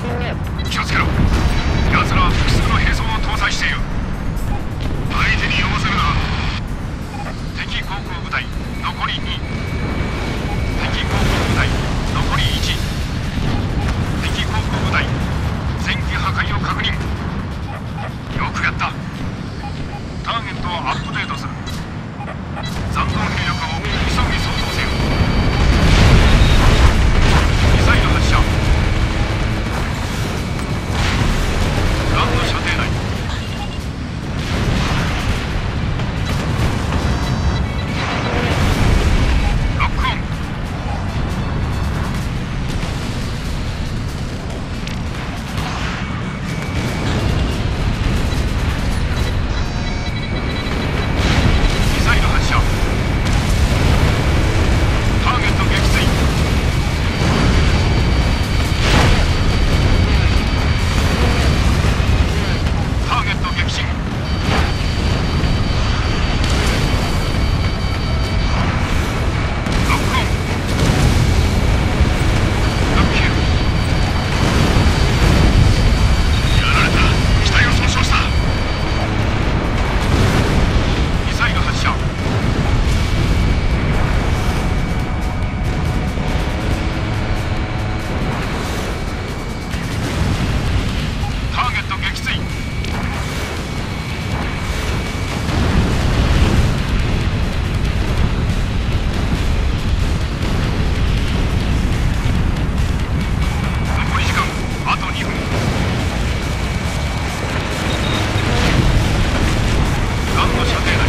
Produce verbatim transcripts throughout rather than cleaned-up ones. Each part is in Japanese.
気をつけろ。奴らは複数の兵装を搭載している。相手に汚せるな。敵航空部隊残りに。敵航空部隊残りいち。敵航空部隊前期破壊を確認。よくやった。ターゲットをアップデートする。残存兵力を急ぎ操作せよ。ミサイル発射。ランド射程内。ロックオン。ミサイル発射。ターゲット撃墜。ターゲット撃沈。ロックオン。ロッキュー。やられた。機体を損傷した。ミサイル発射。ターゲット撃墜。残り時間あとにふん。ランド射程内。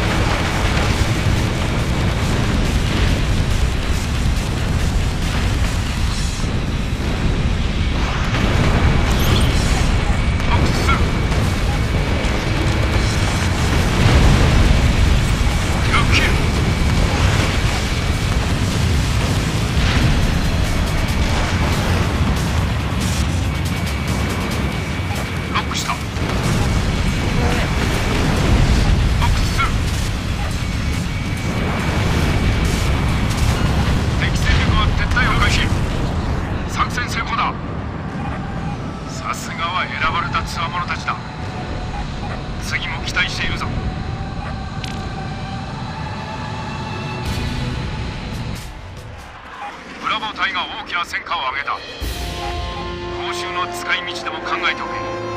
フォックスツー。ロッキュー。ロックした。フォックスツー。敵戦力は撤退を開始。作戦成功だ。さすがは選ばれた強者たちだ。次も期待しているぞ。ブラボー隊が大きな戦果を上げた。報酬の使い道でも考えておけ。